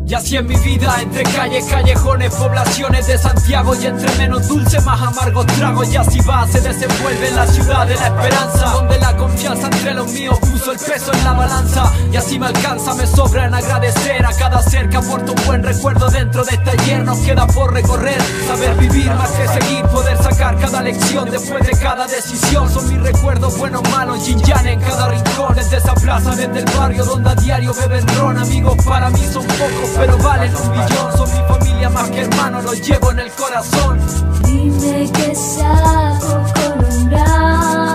Y así en mi vida, entre calles, callejones, poblaciones de Santiago, y entre menos dulce, más amargo trago. Y así va, se desenvuelve en la ciudad de la esperanza, donde la confianza entre los míos puso el peso en la balanza. Y así me alcanza, me sobra en agradecer a cada ser que aporta un buen recuerdo. Dentro de este ayer nos queda por recorrer, saber vivir más que seguir, poder sacar cada lección después de cada decisión. Son mis recuerdos buenos, malos, yin yang en cada rincón, desde esa plaza, desde el barrio donde a diario beben ron. Amigos para mí son pocos, pero valen un millón. Son mi familia más que hermanos, los llevo en el corazón. Dime que saco columbrar,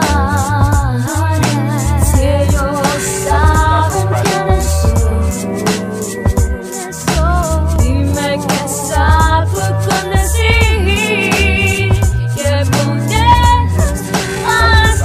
si ellos saben quiénes son. Dime que saco con decir que pones más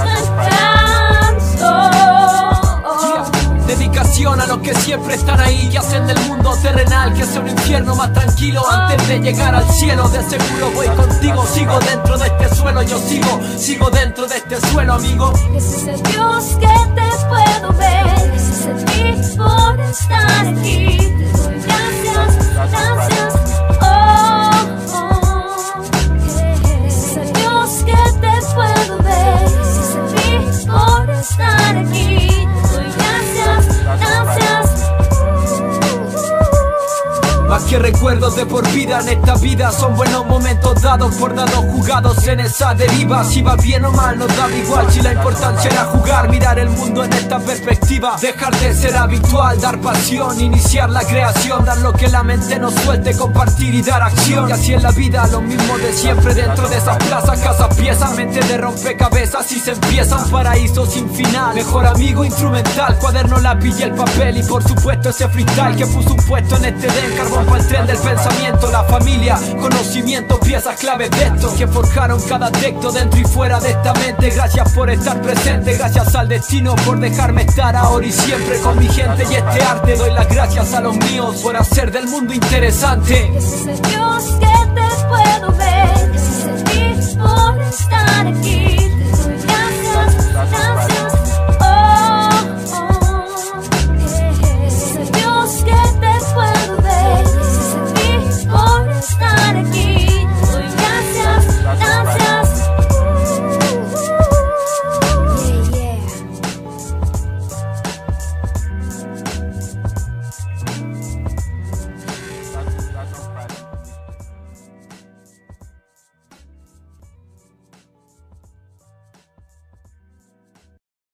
descanso. Dedicación a los que siempre están ahí y hacen del mundo terrenal que sea un infierno más tranquilo antes de llegar al cielo. De seguro voy contigo, sigo dentro de este suelo. Yo sigo dentro de este suelo, amigo. Ese es el Dios que te puedo ver. Ese es el ti por estar aquí. Te doy gracias, gracias. Ese es el Dios que te puedo ver. Ese es el ti por estar aquí. Te doy gracias, gracias. Más que recuerdos de por vida en esta vida, son buenos momentos dados por dados jugados en esa deriva. Si va bien o mal nos da igual, si la importancia era jugar, mirar el mundo en esta perspectiva, dejar de ser habitual, dar pasión, iniciar la creación, dar lo que la mente nos suelte, compartir y dar acción. Y así en la vida, lo mismo de siempre dentro de esas plazas, casas, piezas, mente de rompecabezas. Y se empieza un paraíso sin final, mejor amigo instrumental, cuaderno, lápiz y el papel. Y por supuesto ese freestyle que puso un puesto en este den, carbón para el tren del pensamiento. La familia, conocimiento, piezas claves de esto que forjaron cada texto dentro y fuera de esta mente. Gracias por estar presente, gracias al destino por dejarme estar ahora y siempre con mi gente y este arte. Doy las gracias a los míos por hacer del mundo interesante. Ese es el Dios que te puedo ver. Ese es el ti por estar aquí.